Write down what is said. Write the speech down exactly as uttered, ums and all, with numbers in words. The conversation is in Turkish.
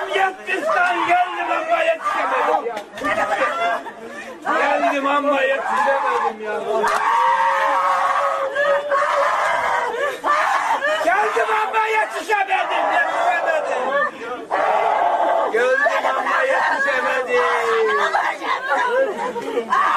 Tam yetmişten geldim ama yetişemedim ya. Geldim ama yetişemedim ya. Geldim ama yetişemedim, yetişemedim. Geldim ama yetişemedim.